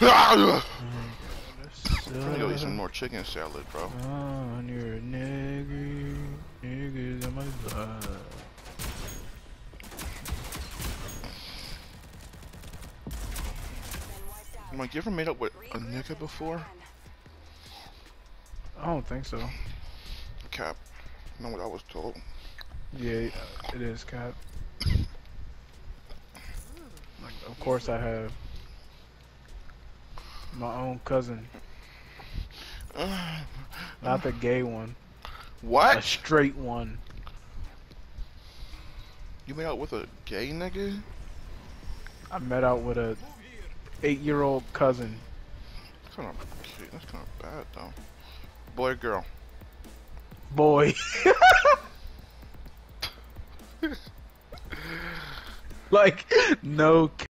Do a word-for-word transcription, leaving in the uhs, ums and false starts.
I'm gonna go eat some more chicken salad, bro. Oh, you're a nigga. Niggas on my blood. I'm like, you ever made up with a nigga before? I don't think so. Cap. I know what I was told. Yeah, it is, Cap. Like, of course I have. My own cousin. Not the gay one. What? A straight one. You made out with a gay nigga? I met out with a eight-year-old cousin. That's kind of cute. That's kind of bad though. Boy or girl? Boy. Like, no